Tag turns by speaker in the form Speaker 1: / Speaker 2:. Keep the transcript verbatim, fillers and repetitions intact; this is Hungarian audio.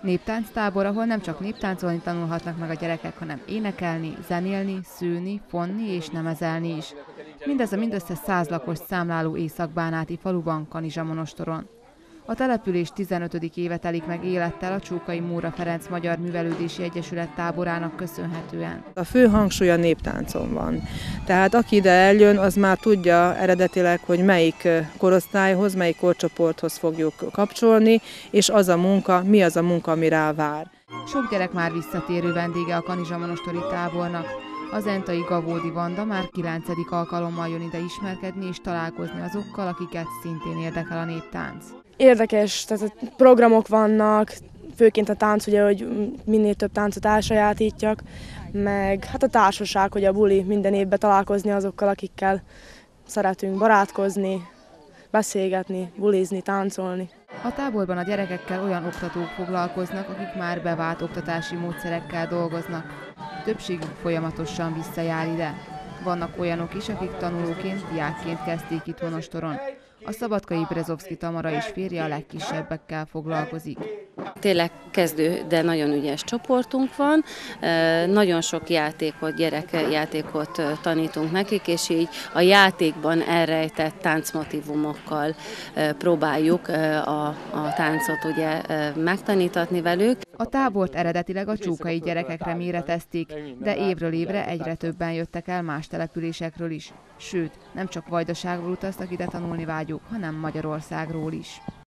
Speaker 1: Néptánctábor, ahol nem csak néptáncolni tanulhatnak meg a gyerekek, hanem énekelni, zenélni, szülni, fonni és nemezelni is. Mindez a mindössze száz lakost számláló Észak-Bánáti faluban, Kanizsa-Monostoron. A település tizenötödik éve telik meg élettel a Csókai Móra Ferenc Magyar Művelődési Egyesület táborának köszönhetően.
Speaker 2: A fő hangsúly a néptáncon van. Tehát aki ide eljön, az már tudja eredetileg, hogy melyik korosztályhoz, melyik korcsoporthoz fogjuk kapcsolni, és az a munka, mi az a munka, ami rá vár.
Speaker 1: Sok gyerek már visszatérő vendége a kanizsa-monostori tábornak. Az entai Gavódi Vanda már kilencedik alkalommal jön ide ismerkedni és találkozni azokkal, akiket szintén érdekel a néptánc.
Speaker 3: Érdekes, tehát programok vannak, főként a tánc, ugye, hogy minél több táncot elsajátítjak, meg hát a társaság, hogy a buli, minden évben találkozni azokkal, akikkel szeretünk barátkozni, beszélgetni, bulizni, táncolni.
Speaker 1: A táborban a gyerekekkel olyan oktatók foglalkoznak, akik már bevált oktatási módszerekkel dolgoznak. Többségük folyamatosan visszajár ide. Vannak olyanok is, akik tanulóként, diákként kezdték itt Monostoron. A szabadkai Brezovszki Tamara és férje a legkisebbekkel foglalkozik.
Speaker 4: Tényleg kezdő, de nagyon ügyes csoportunk van. Nagyon sok játékot, gyerekjátékot tanítunk nekik, és így a játékban elrejtett táncmotívumokkal próbáljuk a, a táncot ugye megtanítatni velük.
Speaker 1: A tábort eredetileg a csókai gyerekekre méretezték, de évről évre egyre többen jöttek el más településekről is. Sőt, nem csak Vajdaságról utaztak ide tanulni vágyók, hanem Magyarországról is.